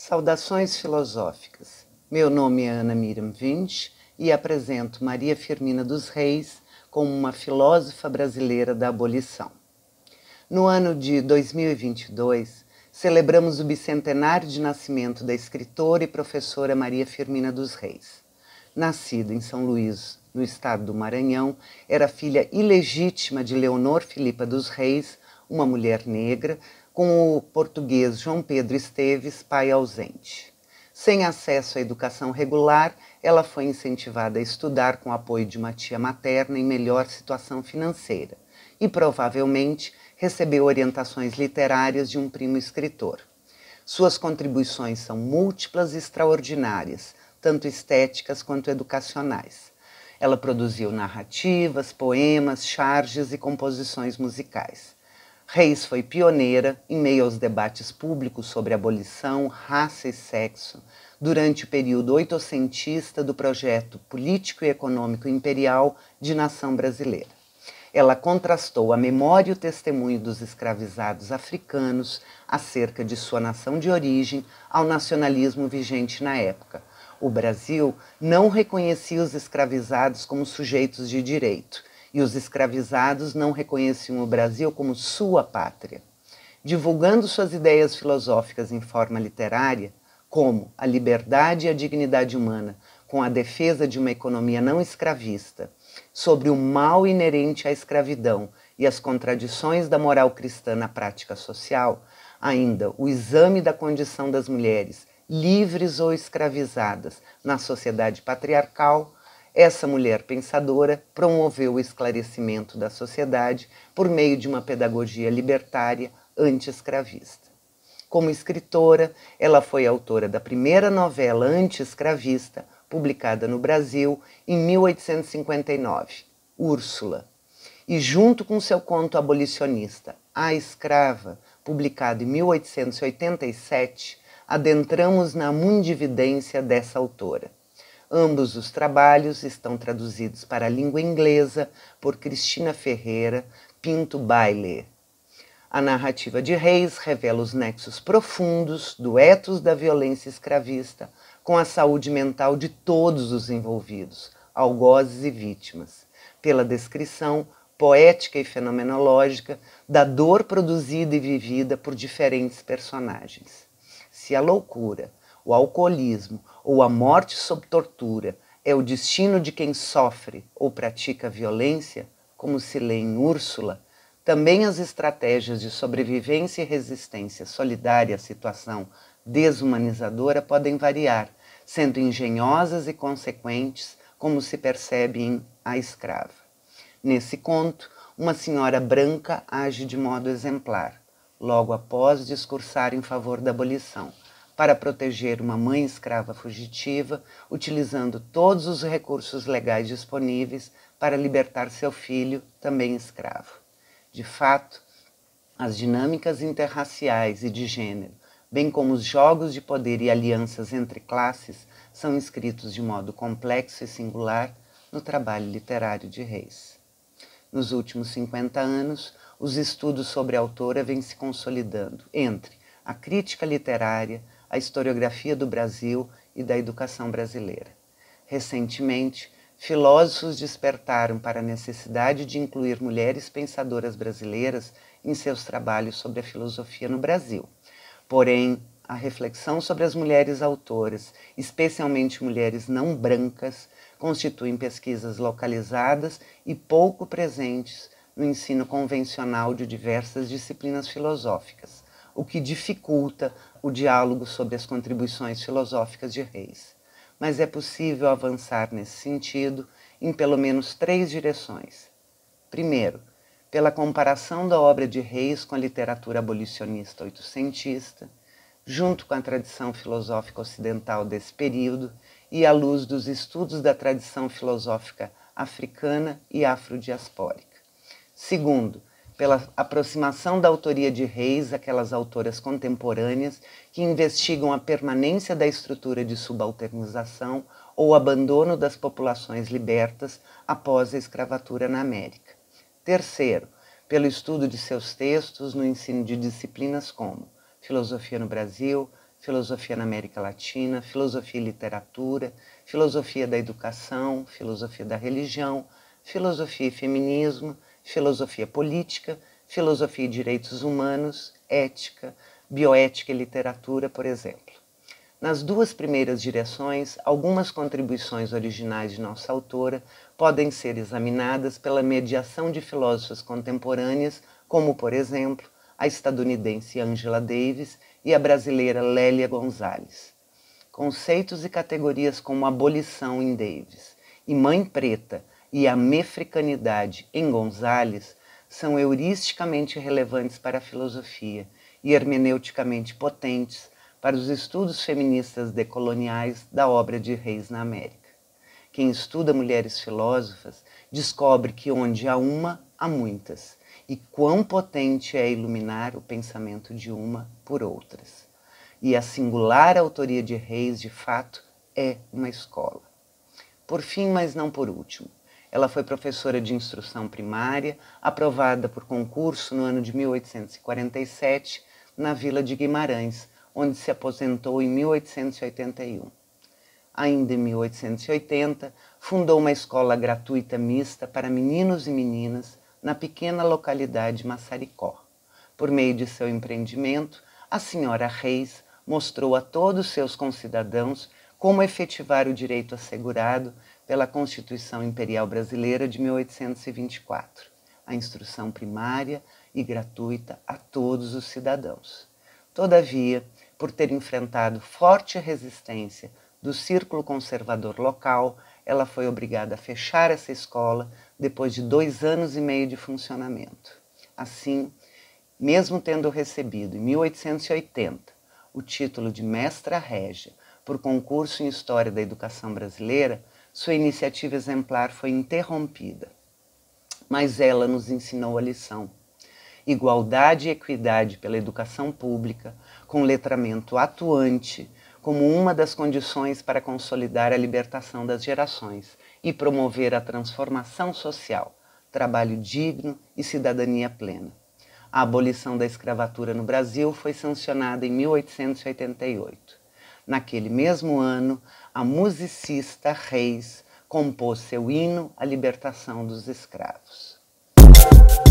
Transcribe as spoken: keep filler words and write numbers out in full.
Saudações filosóficas. Meu nome é Miriam Wuensch e apresento Maria Firmina dos Reis como uma filósofa brasileira da abolição. No ano de dois mil e vinte e dois, celebramos o bicentenário de nascimento da escritora e professora Maria Firmina dos Reis. Nascida em São Luís, no estado do Maranhão, era filha ilegítima de Leonor Filipa dos Reis, uma mulher negra, com o português João Pedro Esteves, pai ausente. Sem acesso à educação regular, ela foi incentivada a estudar com o apoio de uma tia materna em melhor situação financeira e, provavelmente, recebeu orientações literárias de um primo escritor. Suas contribuições são múltiplas e extraordinárias, tanto estéticas quanto educacionais. Ela produziu narrativas, poemas, charges e composições musicais. Reis foi pioneira em meio aos debates públicos sobre abolição, raça e sexo, durante o período oitocentista do projeto político e econômico imperial de nação brasileira. Ela contrastou a memória e o testemunho dos escravizados africanos acerca de sua nação de origem ao nacionalismo vigente na época. O Brasil não reconhecia os escravizados como sujeitos de direito, e os escravizados não reconheciam o Brasil como sua pátria. Divulgando suas ideias filosóficas em forma literária, como a liberdade e a dignidade humana, com a defesa de uma economia não escravista, sobre o mal inerente à escravidão e as contradições da moral cristã na prática social, ainda o exame da condição das mulheres, livres ou escravizadas, na sociedade patriarcal, essa mulher pensadora promoveu o esclarecimento da sociedade por meio de uma pedagogia libertária anti-escravista. Como escritora, ela foi autora da primeira novela anti-escravista publicada no Brasil em mil oitocentos e cinquenta e nove, Úrsula. E junto com seu conto abolicionista, A Escrava, publicado em mil oitocentos e oitenta e sete, adentramos na mundividência dessa autora. Ambos os trabalhos estão traduzidos para a língua inglesa por Cristina Ferreira Pinto Baile. A narrativa de Reis revela os nexos profundos do ethos da violência escravista com a saúde mental de todos os envolvidos, algozes e vítimas, pela descrição poética e fenomenológica da dor produzida e vivida por diferentes personagens. Se a loucura, o alcoolismo ou a morte sob tortura é o destino de quem sofre ou pratica violência, como se lê em Úrsula, também as estratégias de sobrevivência e resistência solidária à situação desumanizadora podem variar, sendo engenhosas e consequentes, como se percebe em A Escrava. Nesse conto, uma senhora branca age de modo exemplar, logo após discursar em favor da abolição, para proteger uma mãe escrava fugitiva, utilizando todos os recursos legais disponíveis para libertar seu filho, também escravo. De fato, as dinâmicas interraciais e de gênero, bem como os jogos de poder e alianças entre classes, são inscritos de modo complexo e singular no trabalho literário de Reis. Nos últimos cinquenta anos, os estudos sobre a autora vêm se consolidando entre a crítica literária, a historiografia do Brasil e da educação brasileira. Recentemente, filósofos despertaram para a necessidade de incluir mulheres pensadoras brasileiras em seus trabalhos sobre a filosofia no Brasil. Porém, a reflexão sobre as mulheres autoras, especialmente mulheres não brancas, constituem pesquisas localizadas e pouco presentes no ensino convencional de diversas disciplinas filosóficas, o que dificulta o diálogo sobre as contribuições filosóficas de Reis. Mas é possível avançar nesse sentido em pelo menos três direções. Primeiro, pela comparação da obra de Reis com a literatura abolicionista oitocentista, junto com a tradição filosófica ocidental desse período e à luz dos estudos da tradição filosófica africana e afrodiaspórica. Segundo, pela aproximação da autoria de Reis àquelas autoras contemporâneas que investigam a permanência da estrutura de subalternização ou abandono das populações libertas após a escravatura na América. Terceiro, pelo estudo de seus textos no ensino de disciplinas como Filosofia no Brasil, filosofia na América Latina, filosofia e literatura, filosofia da educação, filosofia da religião, filosofia e feminismo, filosofia política, filosofia e direitos humanos, ética, bioética e literatura, por exemplo. Nas duas primeiras direções, algumas contribuições originais de nossa autora podem ser examinadas pela mediação de filósofas contemporâneas, como, por exemplo, a estadunidense Angela Davis e a brasileira Lélia Gonzalez. Conceitos e categorias como abolição em Davis e mãe preta e a mefricanidade em Gonzalez são heuristicamente relevantes para a filosofia e hermeneuticamente potentes para os estudos feministas decoloniais da obra de Reis na América. Quem estuda mulheres filósofas descobre que onde há uma, há muitas, e quão potente é iluminar o pensamento de uma por outras. E a singular autoria de Reis, de fato, é uma escola. Por fim, mas não por último, ela foi professora de instrução primária, aprovada por concurso no ano de mil oitocentos e quarenta e sete, na Vila de Guimarães, onde se aposentou em mil oitocentos e oitenta e um. Ainda em mil oitocentos e oitenta, fundou uma escola gratuita mista para meninos e meninas na pequena localidade de Massaricó. Por meio de seu empreendimento, a senhora Reis mostrou a todos seus concidadãos como efetivar o direito assegurado pela Constituição Imperial Brasileira de mil oitocentos e vinte e quatro, a instrução primária e gratuita a todos os cidadãos. Todavia, por ter enfrentado forte resistência do círculo conservador local, ela foi obrigada a fechar essa escola depois de dois anos e meio de funcionamento. Assim, mesmo tendo recebido em mil oitocentos e oitenta o título de mestra régia por concurso em História da Educação Brasileira, sua iniciativa exemplar foi interrompida. Mas ela nos ensinou a lição. Igualdade e equidade pela educação pública, com letramento atuante, como uma das condições para consolidar a libertação das gerações e promover a transformação social, trabalho digno e cidadania plena. A abolição da escravatura no Brasil foi sancionada em mil oitocentos e oitenta e oito. Naquele mesmo ano, a musicista Reis compôs seu hino à libertação dos escravos.